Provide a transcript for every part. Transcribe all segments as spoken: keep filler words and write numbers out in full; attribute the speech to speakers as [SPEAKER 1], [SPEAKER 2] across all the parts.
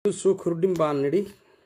[SPEAKER 1] soo kordhin baan nidhi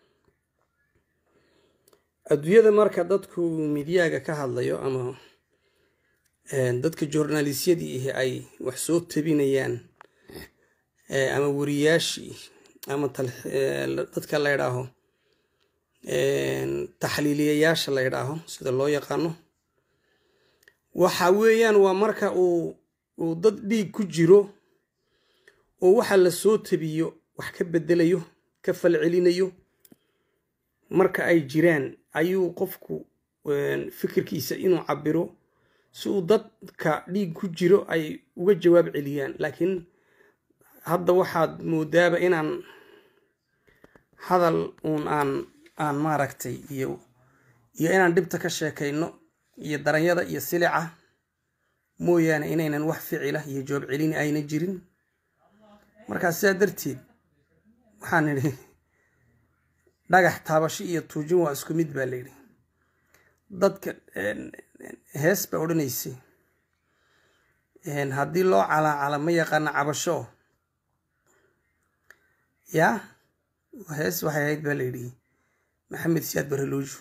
[SPEAKER 1] adduunyada marka dadku midiyaga ka hadlayo ama dadka journalistyadii ay wax soo tabinayaan ama wariyaashii ama dadka la yiraahdo taxliiliyayaasha la yiraahdo sida loo yaqaano waxa weeyaan waa marka uu uu dad dhiig ku jiro oo waxa la soo tabiyo wax ka bedelayo ka falcelinayo marka ay jiraan ayuu qofku fikirkiisa inuu cabiro si uu dadka dhiig ku jiro ay uga jawaab celiyaan laakiin hadda waxaad moodaaba inaan hadal uun aan aan maaragtay iyo iyo inaan dhibta ka sheekayno iyo daranyada iyo silica mooyaane inaynan wax ficila iyo jawaab celin ayna jirin marka sidaa darteed waxaan nidhi dhagax taabasho iyo tuujin waa isku mid baa leeyahay dadka hees ba odhanaysay haddii loo calaacala ma yaqaana cabasho ya hees waxay ahayd baa layidhi maxamed siyaad barelooju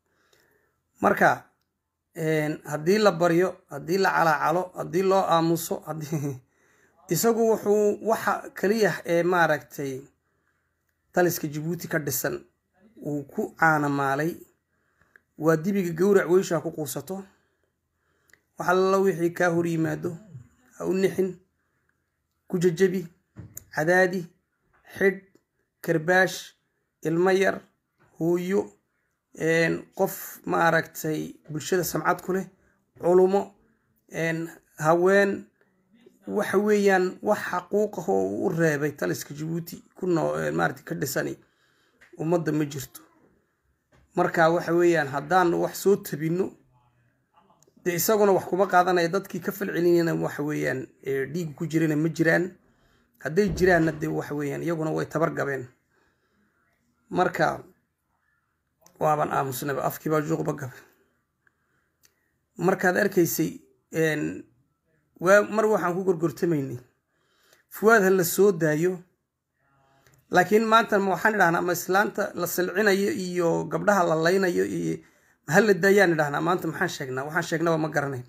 [SPEAKER 1] marka haddii la baryo haddii la calaacalo haddii loo aamuso haddii isagu wuxuu waxa kaliya ee maaragtay taliska Djibouti ka dhisan uu ku caanamaalay waa dibiga gowrac weysha ku quusato waxa la wixii ka hor yimaado u nixin ku jajabi cadaadi xid karbaash ilma yar hooyo een qof ma aragtay bulshada samcad ku leh culumo een haween waxa weeyaan wax xaquuq ah oo u reebay taliska Djibouti ku noo maarti ka dhisani ummadda ma jirto marka waxa weeyaan haddaan wax soo tabino de isaguna wax kuma qaadanay dadkii ka falcelinayna waxa weeyaan dhiig ku jirina ma jiraan haday jiraanna de waxa weeyaan iyaguna way tabar gabeen marka waaban aamusnaba afkii baa juuqba gabay markaad arkaysay een waa mar waxaan ku gorgortamaynay fuwaad la soo daayo laakiin maanta waxaan idhahnaa ma islaanta la silcinayo iyo gabdhaha la laynayo iyo hal la daayaan idhahnaa maanta maxaan sheegnaa waxaan sheegnaba ma garanayn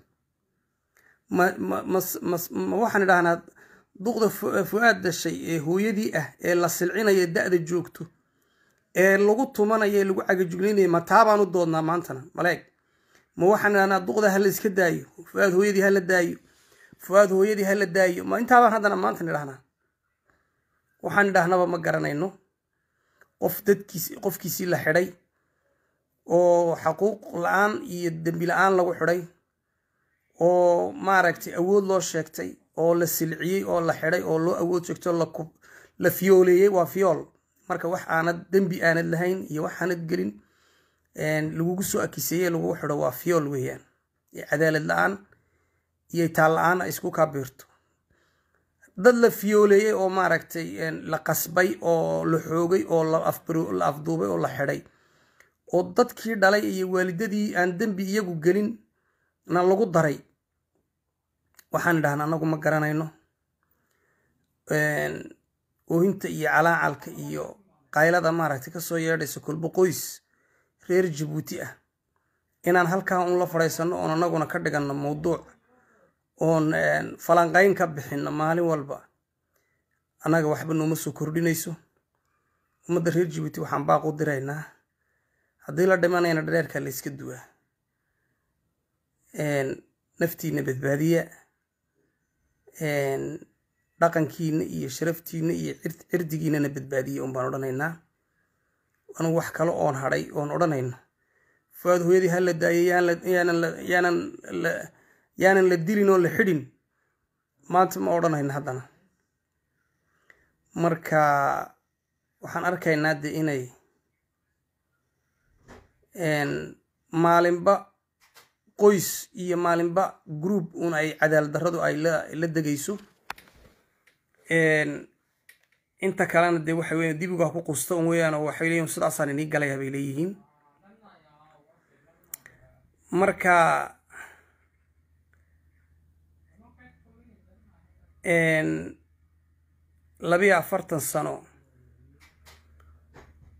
[SPEAKER 1] ma ma ma waxaan idhahnaa duqda fuwaad dashay ee hooyadii ah ee la silcinayo da'da joogto ee lagu tumanayo lagu cagajuglaynayo ma taabaan u doodnaa maantana maleeg ma waxaan idhahnaa duqda hal iska daayo fuwaad hooyadii hal la daayo fuwaad hooyadii hal la daayo ma intaabaan haddana maanta idhahnaa waxaan idhahnaba ma garanayno qof dadkiis qofkiisii la xidhay oo xaquuq la'aan iyo dambi la'aan lagu xidhay oo maaragtay awood loo sheegtay oo la silciyey oo la xidhay oo loo awood sheegto la la fiyooleeyay waa fiyool marka wax aanad dambi aanad lahayn iyo wax aanad gelin een lagu soo akiseeyay lagu xidho waa fiyool weeyaan cadaalad la'aan iyo taal la'aan isku ka beerto dad la fiyooleeyay oo maaragtay la qasbay oo la xoogay oo la afbaro la afduubay oo la xidhay oo dadkii dhalay iyo waalidadii aan dambi iyagu gelin na lagu daray waxaan dhahnaa anagu ma garanayno een oohinta iyo calaacalka iyo qaylada maaragtay ka soo yeedhayso kulba qoys reer Djibouti ah inaan halkaa un la fadhiisano oo anaguna ka dhigano mowduuc oon falanqayn ka bixino maalin walba anaga waxba nooma soo kordhinayso ummadda reer Djibouti waxaan baaq u diraynaa haddii la dhimanayna dhareerka la iska duwaa een naftiina badbaadiya een dhaqankiina iyo sharaftiina iyo cirdigiina badbaadiya un baan odhanaynaa anu wax kale oon hadhay oon odhanayno fuwaad hooyadii hal la daayay yaanan yaanan yaanan la dilin oo la xidhin maanta ma odhanayno haddana marka waxaan arkaynaa de inay een maalinba qoys iyo maalinba group un ay cadaalad darradu ay la la degayso een inta kalena de waxa weeyaan dibiga ku quusta un weeyaan oo waxay leeyihiin sidaas aan inii galay bay leeyihiin marka een labiyo afartan sano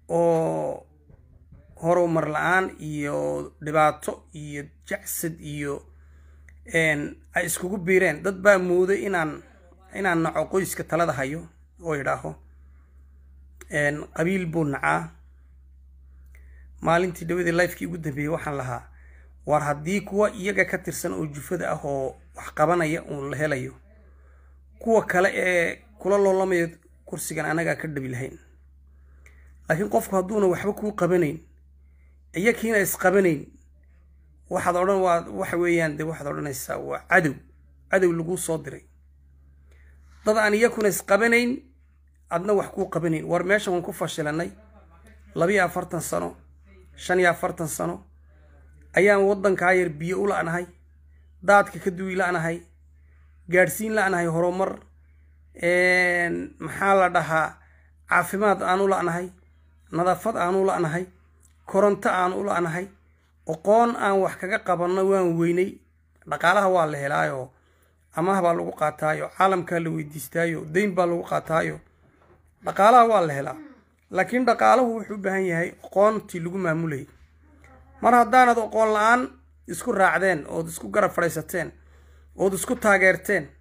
[SPEAKER 1] oo horumar la'aan iyo dhibaato iyo jacsad iyo een ay iskugu biireen dad baa mooday inaan inaan naco qoyska talada hayo oo yidhaaho een qabiil buu nacaa maalintii dhawada lifekii ugu dambeeyay waxaan lahaa war haddii kuwa iyaga ka tirsan oo jufada ah oo wax qabanaya uun la helayo kuwa kale ee kula loolamaya kursigan anaga ka dhabi lahayn laakiin qofku hadduuna waxba kuu qabanayn iyakiina is qabanayn waxaad odhan waa waxa weeyaan de waxaad odhanaysaa waa cadow cadow lagu soo diray dad aan iyakuna is qabanayn adna wax kuu qabanayn war meeshan waan ku fashilanay laba iyo afartan sano shan iyo afartan sano ayaan waddanka yar biyo u la'nahay daadka ka duwi la'nahay gaarsiin la'nahay horumar een maxaa la dhahaa caafimaad aan u la'nahay nadaafad aan u la'nahay koronto aan u la'nahay aqoon aan wax kaga qabanno waan weynay dhaqaalaha waa la helaayo amaah baa lagu qaataayo caalamka la weydiistaayo deyn baa lagu qaataayo dhaqaalaha waa la helaa laakiin dhaqaaluhu wuxuu u baahan yahay aqoontii lagu maamulay mar haddaanad aqoon la'aan isku raacdeen oo isku garab fadhiisateen oo isku taageerteen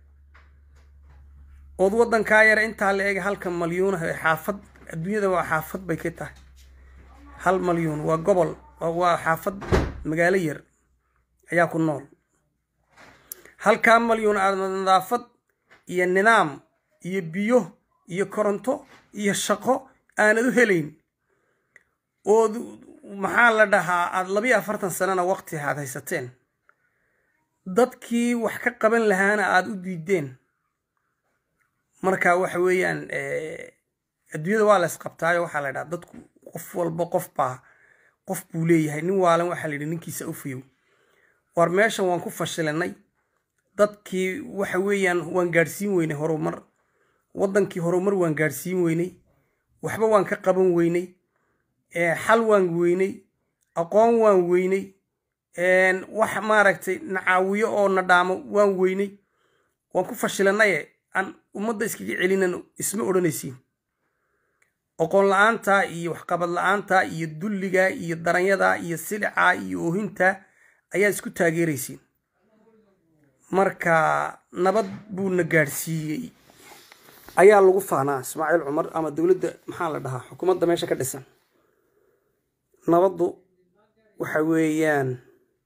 [SPEAKER 1] oo waddanka yar inta la eeg halka malyan ee xaafad adduunyada waa xaafad bay ka tahay hal malyan waa gobol waa xaafad magaalo yar ayaa ku nool halka malyan aad nadaafad iyo nidaam iyo biyo iyo koronto iyo shaqo aanad u helayn oo maxaa la dhahaa aad laba iyo afartan sanana waqti aad haysateen dadkii wax ka qaban lahaana aad u diideen marka waxa weeyaan ee adduunyada waa la isqabtaayo waxa la dhahaa dadku qof walba qof baa qof buu leeyahay nin waalan waxa la yidhi ninkiisa u fiyo war meeshan waan ku fashilanay dadkii waxa weeyaan waan gaarsiin weynay horumar waddankii horumar waan gaarsiin weynay waxba waan ka qaban weynay ee xal waan weynay aqoon waan weynay een wax maaragtay nacaawiyo oo nadhaamo waan weynay waan ku fashilanay aan ummadda iskaga celinano isma odhanaysiin aqoon la'aanta iyo wax qabad la'aanta iyo dulliga iyo daranyada iyo silica iyo oohinta ayaa isku taageeraysiin marka nabad buu na gaarsiiyey ayaa lagu faanaa Ismaaciil Cumar ama dawladda maxaa la dhahaa xukuumadda meesha ka dhisan nabaddu waxa weeyaan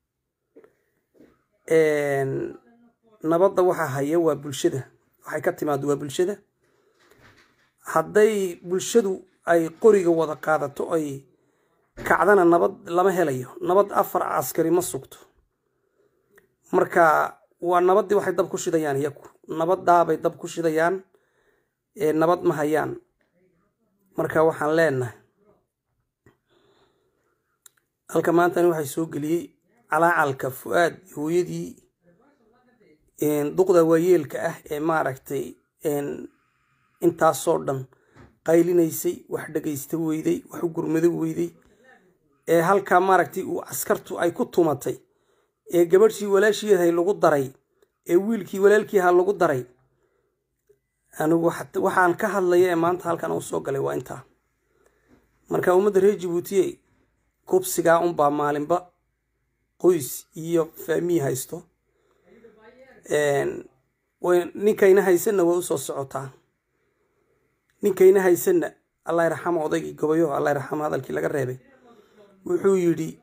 [SPEAKER 1] een nabadda waxa haya waa bulshada waxay ka timaado waa bulshada hadday bulshadu ay qoriga wada qaadato ay kacdana nabad lama helayo nabad afar askari ma sugto marka waa nabadii waxay dab ku shidayaan iyagu nabadda bay dab ku shidayaan ee nabad ma hayaan marka waxaan leenahay halka maanta waxay soo galiyay calaacalka Fuaad hooyadii een duqda waayeelka ah ee maaragtay een intaasoo dhan qaylinaysay wax dhageysta weyday wax u gurmado weyday ee halka maaragtay uu askartu ay ku tumatay ee gabadhii walaashiyahay lagu daray ee wiilkii walaalkii ha lagu daray anigu waxaan ka hadlayaa maanta halkan uu soo galay waa inta marka ummadda reer Djibouti kubsiga un baa maalinba qoys iyo faamiy haysto een way ninkayna haysana waa u soo socotaa ninkayna haysana Allah yarxamo odaygii gobayo Allah yarxamo hadalkii laga reebay wuxuu yiri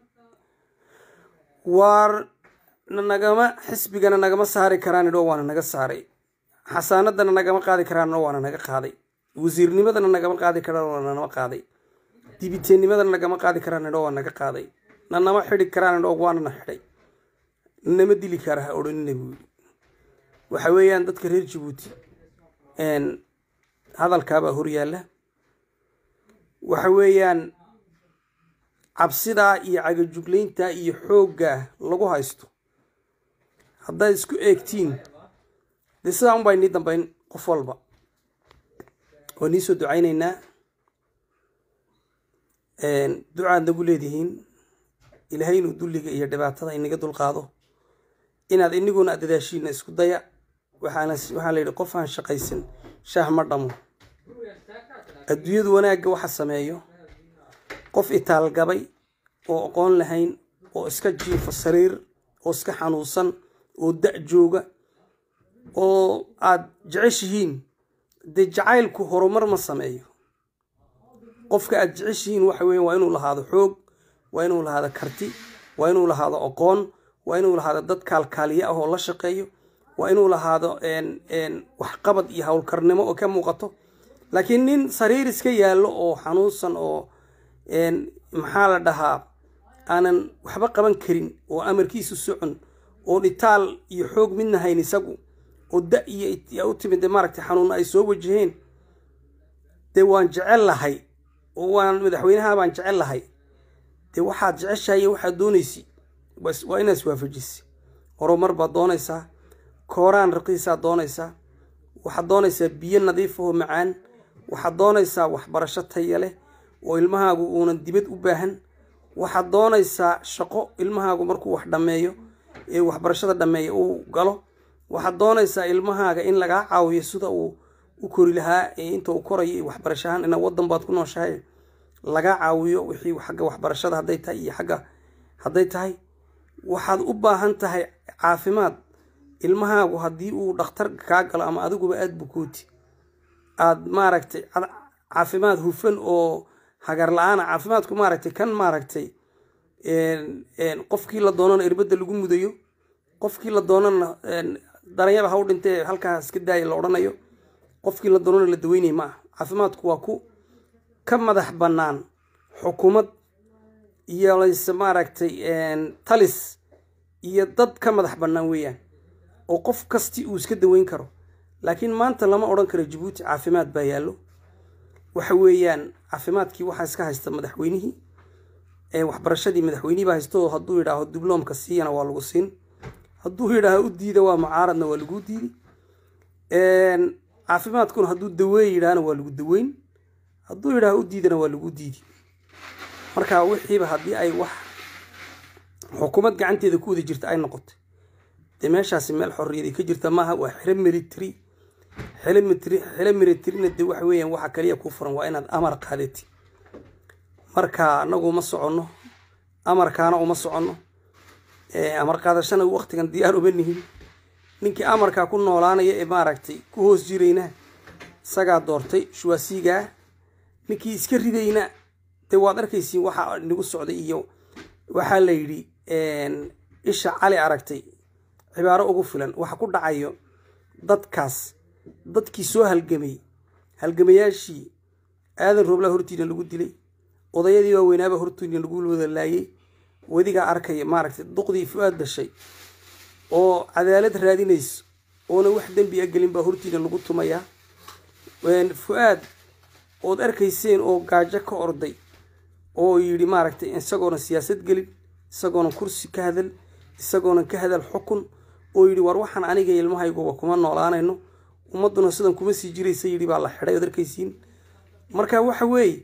[SPEAKER 1] war nagama xisbigana nagama saari karaan idoo waana naga saaray xasaanadana nagama qaadi karaan oo waana naga qaaday wasiirnimadana nagama qaadi karaan oo waana naga qaaday dibiteennimadana nagama qaadi karaan idoo waana naga qaaday nanama xidhi karaan idoo waana na xidhay nama dili karaa odhanina buu waxa weeyaan dadka reer Djibouti een hadalka baa hor yaala waxa weeyaan cabsida iyo cagajugleynta iyo xoogga lagu haysto hadday isku eegtiin disa un bay ni dambayn qof walba oo ni soo ducaynaynaa een ducaa nagu leedihiin ilaahay inuu dulliga iyo dhibaatada inaga dul qaado inaad iniguna dadaashiina isku daya waxaan waxaan leeyahay qof aan shaqaysan shaah ma dhamo adduunyadu wanaagga waxa sameeyo qof itaal gabay oo aqoon lahayn oo iska jiifa sariir oo iska xanuunsan oo da' jooga oo aad jeceshihiin de jacaylku horumar ma sameeyo qofka aad jeceshihiin waxa weeye waa inuu lahaado xoog waa inuu lahaado karti waa inuu lahaado aqoon waa inuu lahaado dad kaalkaaliye ah oo la shaqeeyo waa inuu lahaado een een wax qabad iyo hawlkarnimo oo ka muuqato laakiin nin sariir iska yaalo oo xanuunsan oo een maxaa la dhahaa aanan waxba qaban karin oo amarkiisu socon oo dhitaal iyo xoog midna hayn isagu oo da iyo u timid maaragtay xanuun ay soo wajaheen de waan jecel lahay oo waan madaxweynaha baan jecel lahay de waxaad jeceshahay waxaad doonaysi bas waa inaad waafajisi horumar baad doonaysaa kooraan raqiisaad doonaysaa waxaad doonaysaa biyo nadiif oo macaan waxaad doonaysaa waxbarasho tayo leh oo ilmahaagu uunan dibad u baahan waxaad doonaysaa shaqo ilmahaagu markuu wax dhameeyo ee waxbarashada dhameeyo uu galo waxaad doonaysaa ilmahaaga in laga caawiyo sida uu u kori lahaa inta uu korayo waxbarashahan in wadan baad ku nooshahay laga caawiyo wixii xagga waxbarashada haday tahay iyo xagga haday tahay waxaad u baahan tahay caafimaad ilmahaagu hadii uu dhakhtar ka galo ama adiguba aad bukooti aad maaragtay caafimaad hufan oo hagar la'aan caafimaadku maaragtay kan maaragtay een een qofkii la doonana irbada lagu mudayo qofkii la doonana darayaba ha u dhintay halkaas iska daay la oranayo qofkii la doonana la daweynay ma caafimaadku waa ku ka madax banaan xukuumad iyo laysa maaragtay een talis iyo dad ka madax banaan weeyaan oo qof kasti uu iska daweyn karo laakiin maanta lama oran karo Djibouti caafimaad baa yaalo waxa weeyaan caafimaadkii waxa iska haysta madaxweynihii ee waxbarashadii madaxweynihii baa haysto hadduu yiraahdo dibloomka siiyana waa lagu siin hadduu yiraahdo u diida waa mucaaradna waa lagu diidi een caafimaadkuna hadduu daweey yiraahdo waa lagu daweyn hadduu yiraahdo u diidana waa lagu diidi marka wixiiba haddii ay wax xukuumad gacanteeda ku wada jirta ay noqoto de meeshaasi meel xorriyad ka jirta maaha waa xirm military xirm military xirm military de waxa weeyaan waxa kaliya ku furan waa inaad amar qaadati marka anagu ma socono amarkaana uma socono ee amar qaadashana waqtigan diyaar u banihin ninkii amarka ku noolaanaya ee maaragtay ku hoos jireyna saga doortay shuwaasiga ninkii iska ridayna de waad arkaysiin waxa nagu socday iyo waxa la yiri een isha cali aragtay cibaaro ugu filan waxa ku dhacayo dadkaas dadkii soo halgamay halgamayaashii aadan roobla hortiina lagu dilay odayadii waa weynaaba hortiina lagu wada laayay wadiga arkay maaragtay duqdii fuad dashay oo cadaalad raadinayso oo wax dambi ah galin ba hortiina lagu tumaya ween fuad oo arkayseen oo gaajo ka orday oo yiri maaragtay isagoona siyaasad galin isagoona kursi ka hadal isagoona ka hadal xukun oo yiri war waxaan aniga ilmahaygu kuma noolaanayno ummaduna sidan kuma sii jireysay yiri baa la xiray adarkaysiin marka waxa weey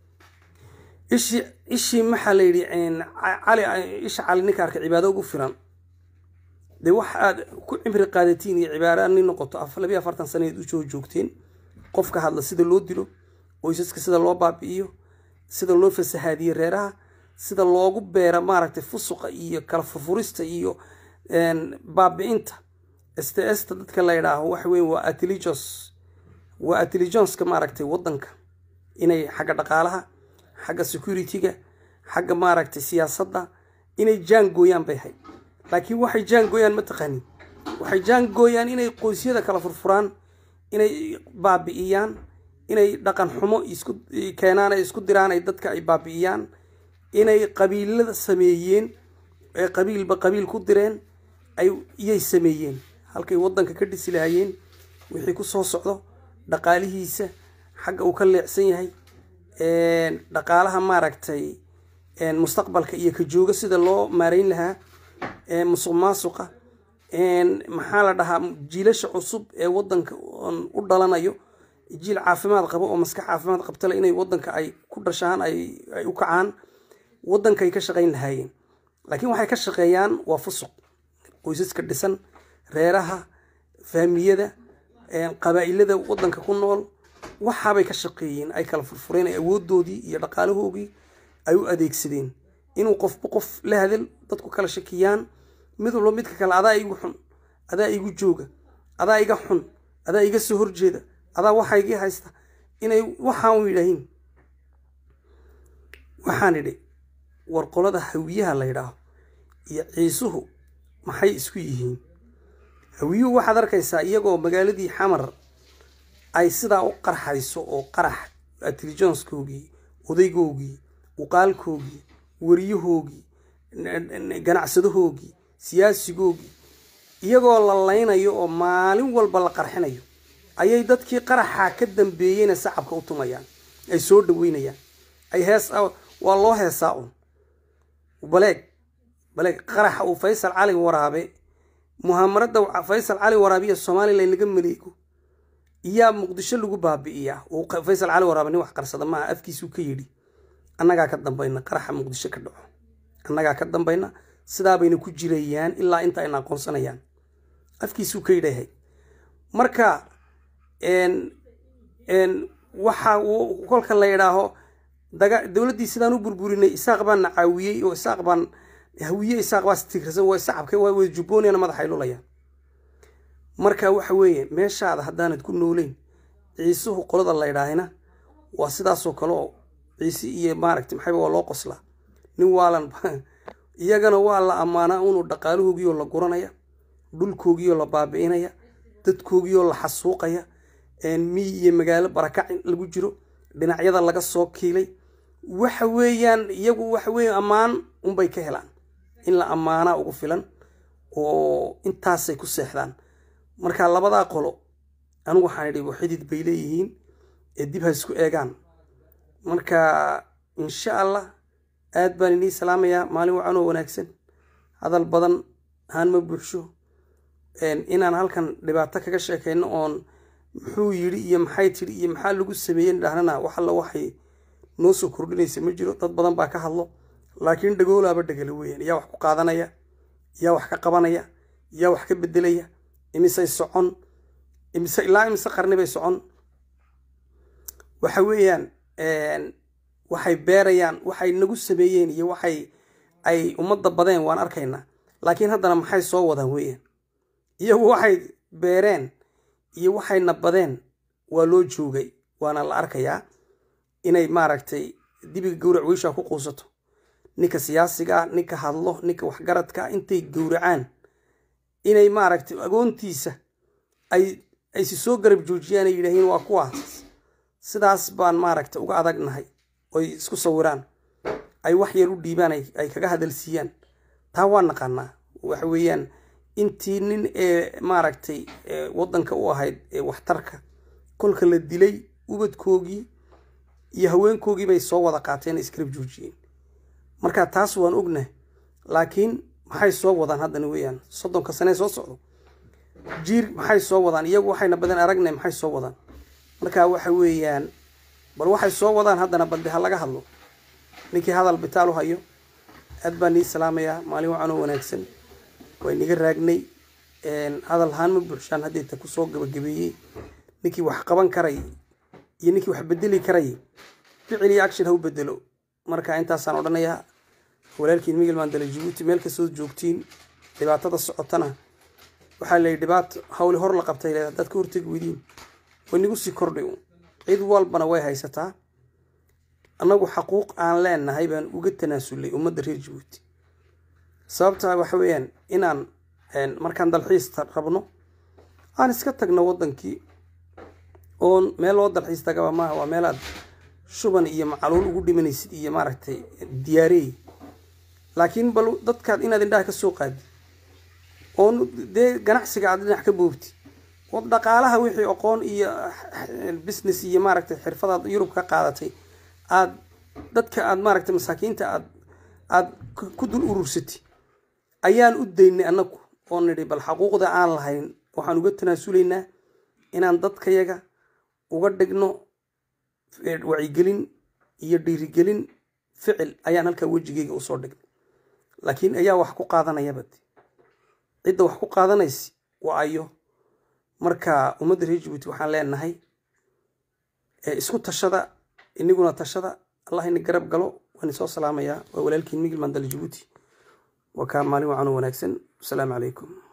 [SPEAKER 1] ishi ishi maxaa la yiri in cali ishi cali ninka arka cibaado ugu filan de wax aad ku cimri qaadatiin iyo cibaaro aan noqoto afar iyo afartan sanadeed u soo joogteen qofka hadla sida loo dilo oo isaska sida loo baabi'iyo sida loo fasahaadiyo reeraha sida loogu beera maaragtay fusuqa iyo kala furfurista iyo een baabi'inta S T S dadka la yiraahdo wax weyn waa intelligence waa intelligence ka maaragtay wadanka inay xagga dhaqaalaha xagga security-ga xagga maaragtay siyaasadda inay jaan gooyaan bay hay laakiin waxay jaan gooyaan ma taqaani waxay jaan gooyaan inay qoysyada kala furfuraan inay baabi'iyaan inay dhaqan xumo isku keenaan ay isku diraan ay dadka ay baabi'iyaan inay qabiilada sameeyeen ee qabiilba qabiil ku direen ay iyay sameeyeen halkay wadanka ka dhisi lahaayeen wixii ku soo socdo dhaqaalihiisa xagga uu ka leecsan yahay een dhaqaalaha maaragtay een mustaqbalka iyo ka jooga sida loo maareyn lahaa ee musuqmaasuqa een maxaa la dhahaa jiilasha cusub ee wadanka u dhalanayo jiil caafimaad qabo oo maskax caafimaad qabta inay wadanka ay ku dhashaan ay ay u kacaan wadanka ay ka shaqeyn lahaayeen laakiin waxay ka shaqeeyaan waa fusuq qoysaska dhisan reeraha faamiliyada ee qabaa'ilada wadanka ku nool waxa bay ka shaqeeyeen ay kala furfureen awoodoodii iyo dhaqaalahoogii ay u adeegsadeen inuu qofba qof la hadal dadku kala shakiyaan mid walba midka kale adaa igu xun adaa igu jooga adaa iga xun adaa iga soo horjeeda adaa waxa iga haysta inay waxaan u yiraahin waxaan idhi war qolada hawiyaha la yiraahdo iyo ciisuhu maxay isku yihiin hawiyuhu waxaad arkaysaa iyagoo magaaladii xamar ay sidaa u qarxayso oo qarax intelligence-koogii odaygoogii uqaalkoogii wariyahoogii ganacsadahoogii siyaasigoogii iyagoo la laynayo oo maalin walba la qarxinayo ayay dadkii qaraxa ka dambeeyayna sacabka u tumayaan ay soo dhaweynayaan ay hees waa loo heesaa un baleeg baleeg qaraxa uu Faysal Cali Waraabe muhaamarada Faysal Cali Waraabe Soomaaliland laga maleego iya Muqdisho lagu baabi'iyaa oo Faysal Cali Waraabe wax qarsada ma afkiisu ka yiri annaga ka dambayna qaraxa Muqdisho ka dhaco annaga ka dambayna sidaa bayna ku jirayaan ilaa inta ay aqoonsanayaan afkiisu ka yiraahday marka een een waxa uu kolka la yiraaho dawladii sidaan u burburinay isaaq baan caawiyay oo isaaq baan hawiye isaaq waa stikrsan way sacabka way juboonayna madaxay lulayaan marka waxa weeye meeshaada hadaanad ku nooleyn ciisuhu qolada la yiraahayna waa sidaas oo kale oo ciisi iyo maaragtay maxay waa loo qoslaa nin waalan iyagana waa la amaana uu dhaqaaluhoogiyo la guranaya dhulkoogiyo la baabiinaya dadkoogiyo la xasuuqaya een miyi magaalo barakac lagu jiro dhinacyada laga soo kiilay waxa weeyaan iyagu waxa weey amaan un bay ka helaan in la amaana ugu filan oo intaas ay ku seexdaan marka labada qolo anigu waxaan idhi xidid bay leeyihiin ee dib ha isku eegaan marka insha Allah aad baan inii salaamaya maalin wacan oo wanaagsan hadal badan aan ma buuxsho een inaan halkan dhibaato kaga sheekayno oon muxuu yiri iyo maxay tiri iyo maxaa lagu sameeyay dhahnana waxa la waxay noo soo kordhinaysa ma jiro dad badan baa ka hadlo laakiin dhagoolaaba dhagal weeyaan yaa wax ku qaadanaya yaa wax ka qabanaya yaa wax ka bedelaya imisay socon imisay ilaa imisay qarni bay socon waxa weeyaan een waxay beerayaan waxay nagu sameeyeen iyo waxay ay umada badeen waan arkaynaa laakiin haddana maxay soo wadaan weeyaan iyagu waxay beereen iyo waxay nabadeen waa loo joogay waana la arkayaa inay maaragtay dibiga gowrac weysha ku quusato ninka siyaasiga ninka hadlo ninka wax garadka intay gowracaan inay maaragtay agoontiisa ay ay si soo garab joojiyaan ay yiraahdeen waa kuwaas sidaas baan maaragtay uga adagnahay oo isku sawiraan ay wax yar u dhiibaan ay kaga hadalsiiyaan taa waa naqanaa waxa weeyaan intii nin ee maaragtay wadanka u ahayd ee waxtarka kolka la dilay ubadkoogii iyo haweenkoogii bay soo wada qaateen iskrib joojiyeen marka taas waan ognahay laakiin maxay soo wadaan haddana weeyaan soddonka sano soo socdo jiir maxay soo wadaan iyagu waxayna badan aragnay maxay soo wadaan marka waxa weeyaan bal waxay soo wadaan haddana balde ha laga hadlo ninkii hadal bitaal u hayo aad baan nii salaamaya maalin wacan oo wanaagsan way niga raagnay een hadal haan ma buuxshaan hadii ta ku soo gabagabeeyay ninkii wax qaban karay iyo ninkii wax bedeli karay ficil iyo action ha u bedelo marka intaas aan odhanaya walaalkiin Miguel Mandela Djibouti meel ka soo joogtiin dhibaatada socotana waxa la dhibaato hawli hor la qabtay dadka hortag wadiin way nigu sii kordhay cid walbana way haysataa anagu xaquuq aan leenahay baan uga tanaasulay ummadda reer Djibouti sababta waxa weeyaan inaan een markaan dalxiis rabno aan iska tagno wadankii oo meel loo dalxiis tagaba ma waa meel aad shuban iyo macaluul ugu dhimanaysid iyo maaragtay diyaarey laakiin bal dadkaad inaad indhaha ka soo qaadi oo de ganacsiga aad dhinac ka boobti oo dhaqaalaha wixii aqoon iyo business iyo maaragtay xirfadaad Yurub ka qaadatay aad dadka aad maaragtay masaakiinta aad aad ku dul urursatay ayaan u deynay anagu oo nidhi bal xaquuqda aan lahayn waxaan uga tanaasuleynaa inaan dadkayaga uga dhigno wacyigelin iyo dhiirigelin ficil ayaan halka wajigeyga u soo dhignay laakiin ayaa wax ku qaadanaya bad cid wax ku qaadanaysi waa ayo marka ummadda reer Djibouti waxaan leenahay ee isku tashada inaguna tashada Allah in garab galo وأنا صوص سلامة يا ولكن ميجل من دل جيبوتي وكان مالي وعنو ونكسن السلام عليكم.